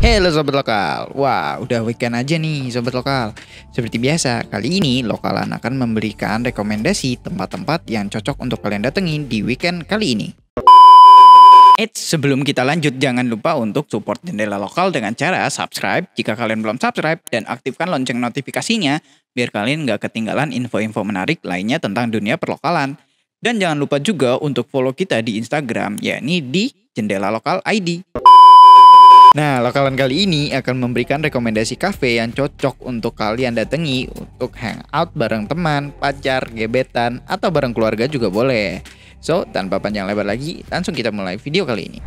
Halo Sobat Lokal, wah udah weekend aja nih Sobat Lokal. Seperti biasa, kali ini Lokalan akan memberikan rekomendasi tempat-tempat yang cocok untuk kalian datengin di weekend kali ini. Sebelum kita lanjut, jangan lupa untuk support Jendela Lokal dengan cara subscribe jika kalian belum subscribe dan aktifkan lonceng notifikasinya biar kalian nggak ketinggalan info-info menarik lainnya tentang dunia perlokalan. Dan jangan lupa juga untuk follow kita di Instagram, yakni di Jendela Lokal ID. Nah, Lokalan kali ini akan memberikan rekomendasi cafe yang cocok untuk kalian datangi untuk hangout bareng teman, pacar, gebetan, atau bareng keluarga juga boleh. So, tanpa panjang lebar lagi, langsung kita mulai video kali ini.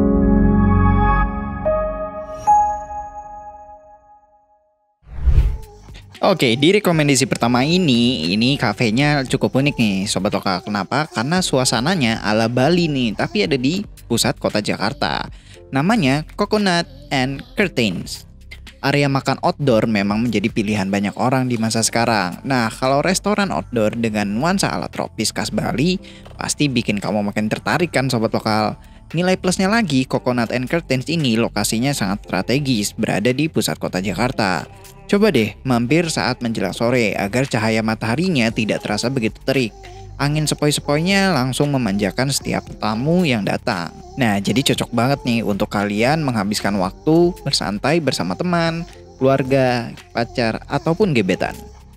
Oke, di rekomendasi pertama ini kafenya cukup unik nih Sobat Lokal. Kenapa? Karena suasananya ala Bali nih, tapi ada di pusat kota Jakarta. Namanya Coconut and Curtains. Area makan outdoor memang menjadi pilihan banyak orang di masa sekarang. Nah, kalau restoran outdoor dengan nuansa ala tropis khas Bali, pasti bikin kamu makin tertarik kan Sobat Lokal. Nilai plusnya lagi, Coconut and Curtains ini lokasinya sangat strategis, berada di pusat kota Jakarta. Coba deh mampir saat menjelang sore agar cahaya mataharinya tidak terasa begitu terik. Angin sepoi-sepoinya langsung memanjakan setiap tamu yang datang. Nah, jadi cocok banget nih untuk kalian menghabiskan waktu bersantai bersama teman, keluarga, pacar, ataupun gebetan.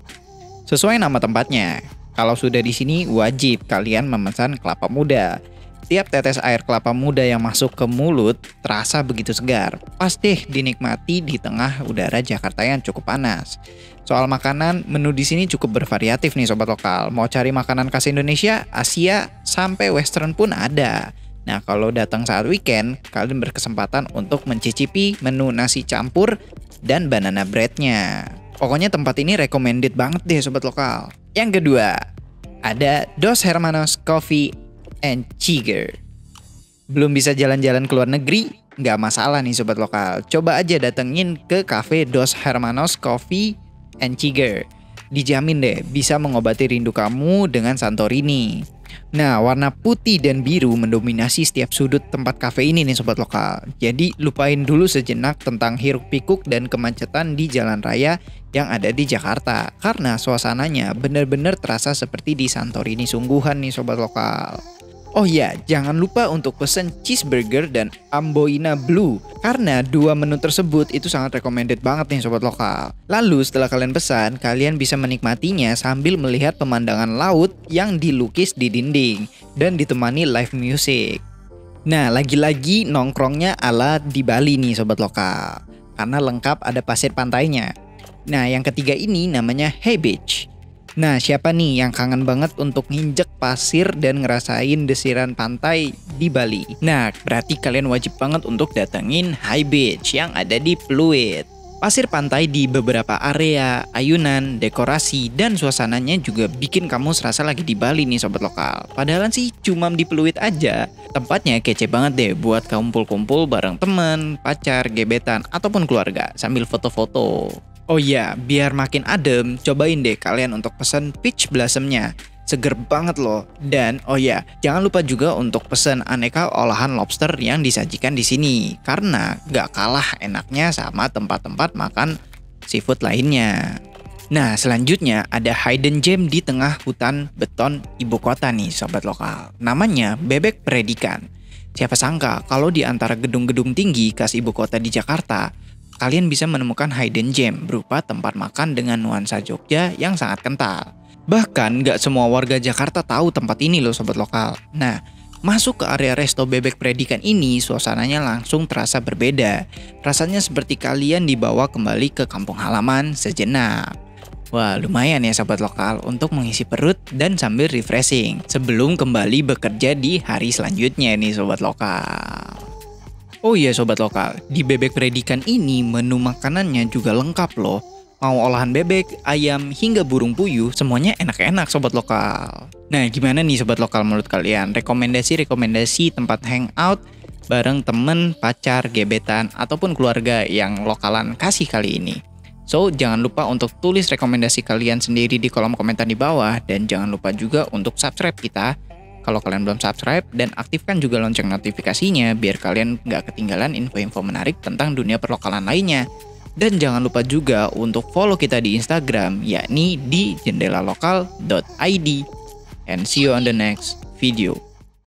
Sesuai nama tempatnya, kalau sudah di sini wajib kalian memesan kelapa muda. Tiap tetes air kelapa muda yang masuk ke mulut terasa begitu segar. Pas deh dinikmati di tengah udara Jakarta yang cukup panas. Soal makanan, menu di sini cukup bervariatif nih Sobat Lokal. Mau cari makanan khas Indonesia, Asia, sampai Western pun ada. Nah, kalau datang saat weekend, kalian berkesempatan untuk mencicipi menu nasi campur dan banana breadnya. Pokoknya tempat ini recommended banget deh Sobat Lokal. Yang kedua, ada Dos Hermanos Coffee and Cigar. Belum bisa jalan-jalan ke luar negeri? Nggak masalah nih Sobat Lokal. Coba aja datengin ke cafe Dos Hermanos Coffee and Cigar. Dijamin deh bisa mengobati rindu kamu dengan Santorini. Nah, warna putih dan biru mendominasi setiap sudut tempat cafe ini nih Sobat Lokal. Jadi lupain dulu sejenak tentang hiruk pikuk dan kemacetan di jalan raya yang ada di Jakarta. Karena suasananya benar-benar terasa seperti di Santorini sungguhan nih Sobat Lokal. Oh ya, jangan lupa untuk pesen cheeseburger dan Amboina Blue. Karena dua menu tersebut itu sangat recommended banget nih Sobat Lokal. Lalu setelah kalian pesan, kalian bisa menikmatinya sambil melihat pemandangan laut yang dilukis di dinding dan ditemani live music. Nah, lagi-lagi nongkrongnya ala di Bali nih Sobat Lokal. Karena lengkap ada pasir pantainya. Nah, yang ketiga ini namanya Hey Beach. Nah, siapa nih yang kangen banget untuk nginjek pasir dan ngerasain desiran pantai di Bali? Nah, berarti kalian wajib banget untuk datengin High Beach yang ada di Pluit. Pasir pantai di beberapa area, ayunan, dekorasi, dan suasananya juga bikin kamu serasa lagi di Bali nih Sobat Lokal. Padahal sih cuma di Pluit aja. Tempatnya kece banget deh buat kumpul-kumpul bareng temen, pacar, gebetan, ataupun keluarga sambil foto-foto. Oh iya, biar makin adem, cobain deh kalian untuk pesan peach blossomnya. Seger banget loh. Dan oh ya, jangan lupa juga untuk pesan aneka olahan lobster yang disajikan di sini. Karena gak kalah enaknya sama tempat-tempat makan seafood lainnya. Nah, selanjutnya ada hidden gem di tengah hutan beton ibu kota nih Sobat Lokal. Namanya Bebek Predikan. Siapa sangka kalau di antara gedung-gedung tinggi khas ibu kota di Jakarta, kalian bisa menemukan hidden gem berupa tempat makan dengan nuansa Jogja yang sangat kental. Bahkan gak semua warga Jakarta tahu tempat ini loh Sobat Lokal. Nah, masuk ke area resto Bebek Predikan ini suasananya langsung terasa berbeda. Rasanya seperti kalian dibawa kembali ke kampung halaman sejenak. Wah, lumayan ya Sobat Lokal untuk mengisi perut dan sambil refreshing sebelum kembali bekerja di hari selanjutnya nih Sobat Lokal. Oh iya Sobat Lokal, di Bebek Predikan ini menu makanannya juga lengkap loh. Mau olahan bebek, ayam, hingga burung puyuh, semuanya enak-enak Sobat Lokal. Nah, gimana nih Sobat Lokal menurut kalian? Rekomendasi tempat hangout bareng temen, pacar, gebetan, ataupun keluarga yang Lokalan kasih kali ini. So, jangan lupa untuk tulis rekomendasi kalian sendiri di kolom komentar di bawah. Dan jangan lupa juga untuk subscribe kita kalau kalian belum subscribe, dan aktifkan juga lonceng notifikasinya biar kalian nggak ketinggalan info-info menarik tentang dunia perlokalan lainnya. Dan jangan lupa juga untuk follow kita di Instagram, yakni di jendelalokal.id. And see you on the next video.